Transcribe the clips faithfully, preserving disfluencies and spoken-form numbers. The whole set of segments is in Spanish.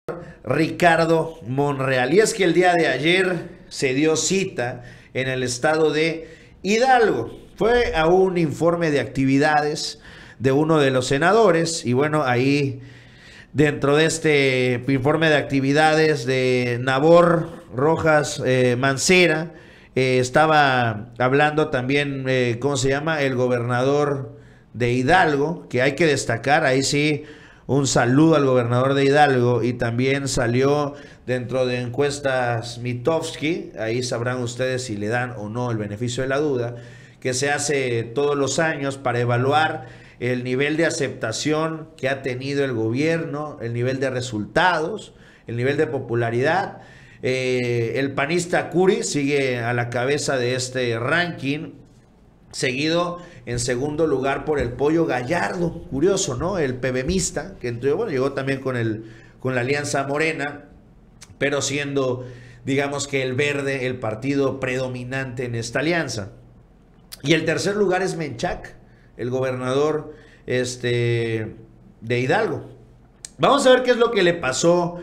Ricardo Monreal. Y es que el día de ayer se dio cita en el estado de Hidalgo. Fue a un informe de actividades de uno de los senadores y bueno, ahí dentro de este informe de actividades de Nabor Rojas eh, Mancera, eh, estaba hablando también, eh, ¿cómo se llama? El gobernador de Hidalgo, que hay que destacar, ahí sí, un saludo al gobernador de Hidalgo, y también salió dentro de encuestas Mitofsky, ahí sabrán ustedes si le dan o no el beneficio de la duda, que se hace todos los años para evaluar el nivel de aceptación que ha tenido el gobierno, el nivel de resultados, el nivel de popularidad. Eh, el panista Curi sigue a la cabeza de este ranking, seguido en segundo lugar por el Pollo Gallardo, curioso, ¿no? El PBMista, que entró, bueno, llegó también con, el, con la Alianza Morena, pero siendo, digamos que el Verde, el partido predominante en esta alianza. Y el tercer lugar es Menchaca, el gobernador este, de Hidalgo. Vamos a ver qué es lo que le pasó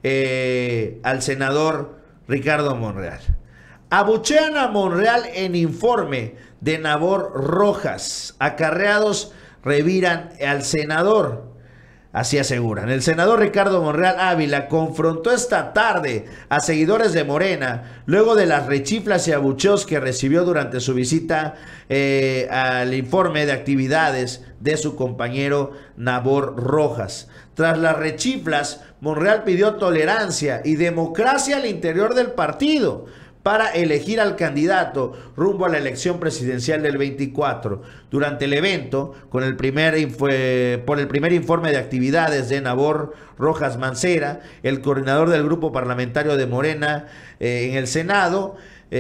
eh, al senador Ricardo Monreal. Abuchean a Monreal en informe de Nabor Rojas. Acarreados reviran al senador. Así aseguran. El senador Ricardo Monreal Ávila confrontó esta tarde a seguidores de Morena luego de las rechiflas y abucheos que recibió durante su visita eh, al informe de actividades de su compañero Nabor Rojas. Tras las rechiflas, Monreal pidió tolerancia y democracia al interior del partido para elegir al candidato rumbo a la elección presidencial del veinticuatro. Durante el evento, con el primer por el primer informe de actividades de Nabor Rojas Mancera, el coordinador del grupo parlamentario de Morena eh, en el Senado,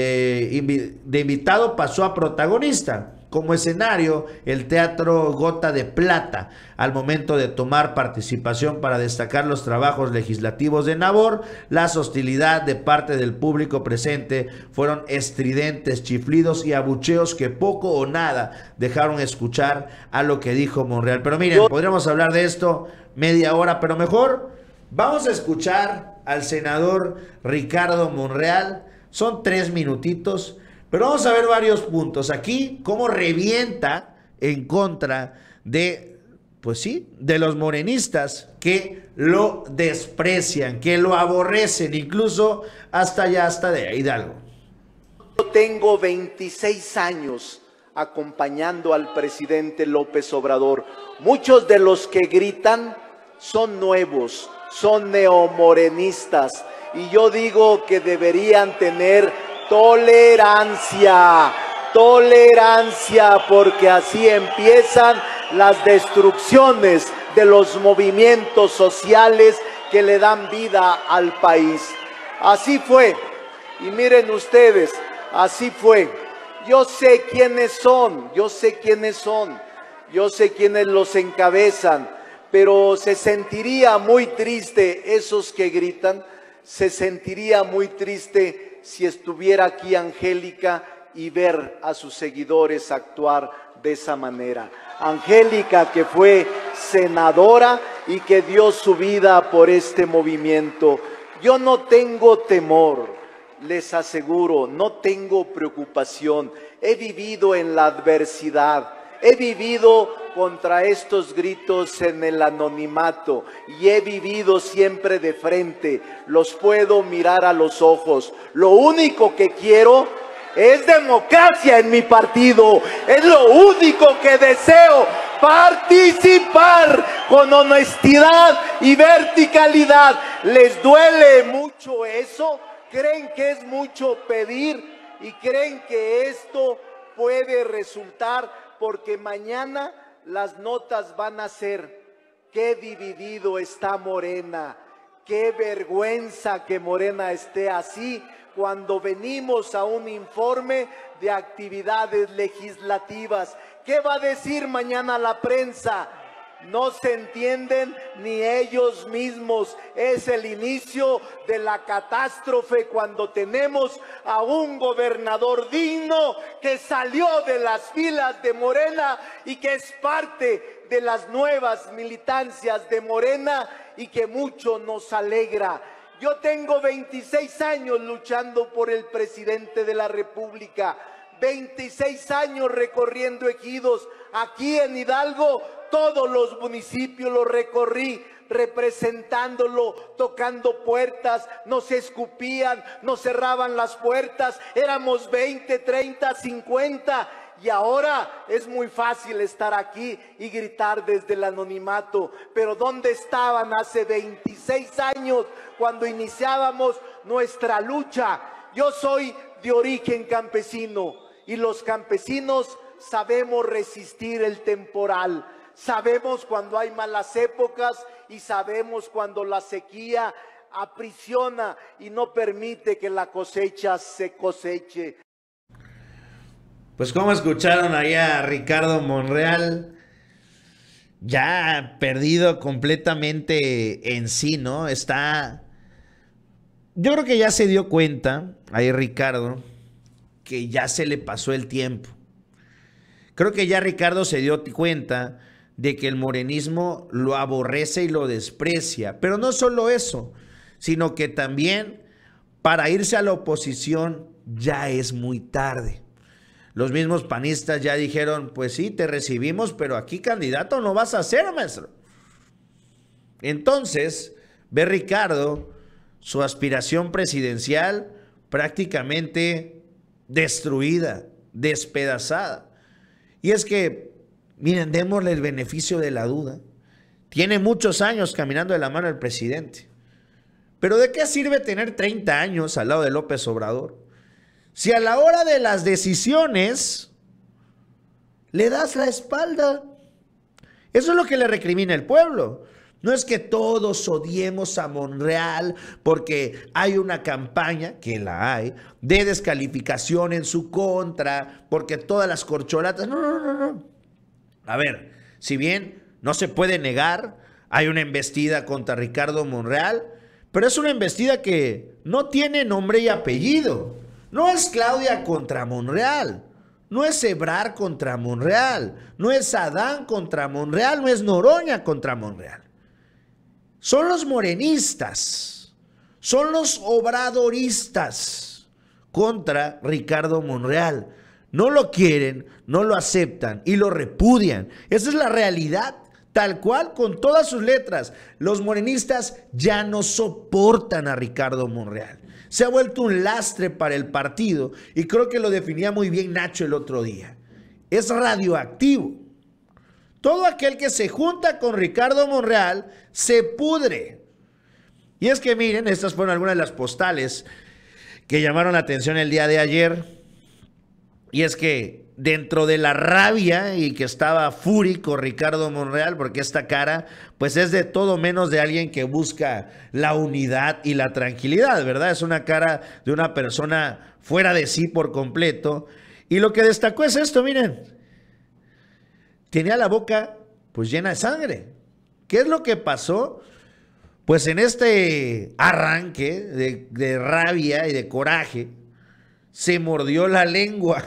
eh, de invitado pasó a protagonista. Como escenario, el Teatro Gota de Plata, al momento de tomar participación para destacar los trabajos legislativos de Nabor. Las hostilidades de parte del público presente fueron estridentes, chiflidos y abucheos que poco o nada dejaron escuchar a lo que dijo Monreal. Pero miren, podríamos hablar de esto media hora, pero mejor vamos a escuchar al senador Ricardo Monreal. Son tres minutitos. Pero vamos a ver varios puntos. Aquí, cómo revienta en contra de, pues sí, de los morenistas que lo desprecian, que lo aborrecen, incluso hasta allá, hasta de Hidalgo. Yo tengo veintiséis años acompañando al presidente López Obrador. Muchos de los que gritan son nuevos, son neomorenistas. Y yo digo que deberían tener tolerancia, tolerancia, porque así empiezan las destrucciones de los movimientos sociales que le dan vida al país. Así fue, y miren ustedes, así fue. Yo sé quiénes son, yo sé quiénes son, yo sé quiénes los encabezan, pero se sentiría muy triste esos que gritan, se sentiría muy triste si estuviera aquí Angélica y ver a sus seguidores actuar de esa manera. Angélica, que fue senadora y que dio su vida por este movimiento. Yo no tengo temor, les aseguro, no tengo preocupación. He vivido en la adversidad, he vivido contra estos gritos en el anonimato y he vivido siempre de frente, los puedo mirar a los ojos. Lo único que quiero es democracia en mi partido, es lo único que deseo, participar con honestidad y verticalidad. ¿Les duele mucho eso? ¿Creen que es mucho pedir? ¿Y creen que esto puede resultar? Porque mañana las notas van a ser: qué dividido está Morena, qué vergüenza que Morena esté así cuando venimos a un informe de actividades legislativas. ¿Qué va a decir mañana la prensa? No se entienden ni ellos mismos. Es el inicio de la catástrofe cuando tenemos a un gobernador digno que salió de las filas de Morena y que es parte de las nuevas militancias de Morena y que mucho nos alegra. Yo tengo veintiséis años luchando por el presidente de la República, veintiséis años recorriendo ejidos. Aquí en Hidalgo, todos los municipios los recorrí, representándolo, tocando puertas, nos escupían, nos cerraban las puertas, éramos veinte, treinta, cincuenta. Y ahora es muy fácil estar aquí y gritar desde el anonimato. Pero ¿dónde estaban hace veintiséis años cuando iniciábamos nuestra lucha? Yo soy de origen campesino y los campesinos sabemos resistir el temporal. Sabemos cuando hay malas épocas y sabemos cuando la sequía aprisiona y no permite que la cosecha se coseche. Pues como escucharon ahí a Ricardo Monreal, ya perdido completamente en sí, ¿no? Está... Yo creo que ya se dio cuenta, ahí Ricardo, que ya se le pasó el tiempo. Creo que ya Ricardo se dio cuenta de que el morenismo lo aborrece y lo desprecia. Pero no solo eso, sino que también para irse a la oposición ya es muy tarde. Los mismos panistas ya dijeron, pues sí, te recibimos, pero aquí candidato no vas a ser, maestro. Entonces, ve Ricardo su aspiración presidencial prácticamente destruida, despedazada. Y es que, miren, démosle el beneficio de la duda. Tiene muchos años caminando de la mano del presidente. Pero ¿de qué sirve tener treinta años al lado de López Obrador? Si a la hora de las decisiones le das la espalda. Eso es lo que le recrimina el pueblo. No es que todos odiemos a Monreal porque hay una campaña, que la hay, de descalificación en su contra, porque todas las corcholatas... No, no, no, no. A ver, si bien no se puede negar, hay una embestida contra Ricardo Monreal, pero es una embestida que no tiene nombre y apellido. No es Claudia contra Monreal, no es Ebrard contra Monreal, no es Adán contra Monreal, no es Noroña contra Monreal. Son los morenistas, son los obradoristas contra Ricardo Monreal. No lo quieren, no lo aceptan y lo repudian. Esa es la realidad, tal cual, con todas sus letras. Los morenistas ya no soportan a Ricardo Monreal. Se ha vuelto un lastre para el partido y creo que lo definía muy bien Nacho el otro día. Es radioactivo. Todo aquel que se junta con Ricardo Monreal se pudre. Y es que miren, estas fueron algunas de las postales que llamaron la atención el día de ayer. Y es que dentro de la rabia y que estaba fúrico Ricardo Monreal, porque esta cara pues es de todo menos de alguien que busca la unidad y la tranquilidad, ¿verdad? Es una cara de una persona fuera de sí por completo. Y lo que destacó es esto, miren. Tenía la boca pues llena de sangre. ¿Qué es lo que pasó? Pues en este arranque de, de rabia y de coraje, se mordió la lengua.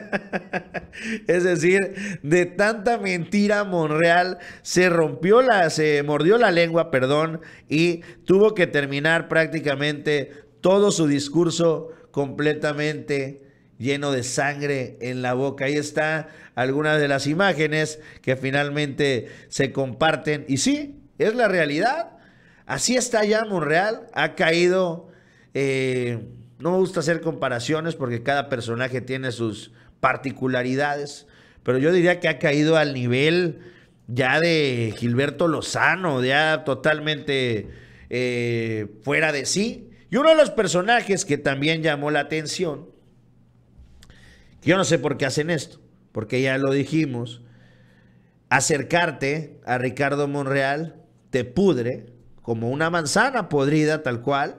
Es decir, de tanta mentira Monreal se rompió la, se mordió la lengua, perdón, y tuvo que terminar prácticamente todo su discurso completamente lleno de sangre en la boca. Ahí está algunas de las imágenes que finalmente se comparten. Y sí, es la realidad. Así está ya Monreal. Ha caído... Eh, no me gusta hacer comparaciones porque cada personaje tiene sus particularidades. Pero yo diría que ha caído al nivel ya de Gilberto Lozano. Ya totalmente eh, fuera de sí. Y uno de los personajes que también llamó la atención... Yo no sé por qué hacen esto, porque ya lo dijimos, acercarte a Ricardo Monreal te pudre como una manzana podrida tal cual.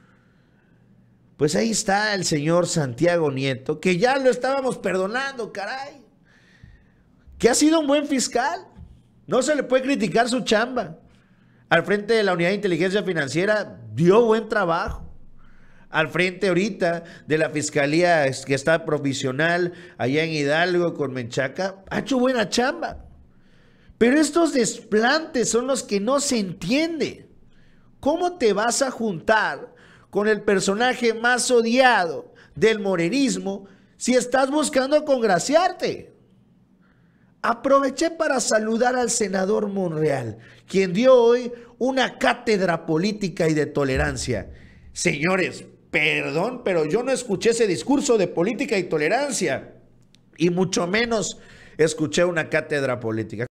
Pues ahí está el señor Santiago Nieto, que ya lo estábamos perdonando, caray, que ha sido un buen fiscal, No se le puede criticar su chamba. Al frente de la Unidad de Inteligencia Financiera dio buen trabajo. Al frente ahorita de la Fiscalía que está provisional allá en Hidalgo con Menchaca, ha hecho buena chamba. Pero estos desplantes son los que no se entiende. ¿Cómo te vas a juntar con el personaje más odiado del morenismo si estás buscando congraciarte? Aproveché para saludar al senador Monreal, quien dio hoy una cátedra política y de tolerancia. Señores, perdón, pero yo no escuché ese discurso de política y tolerancia, y mucho menos escuché una cátedra política.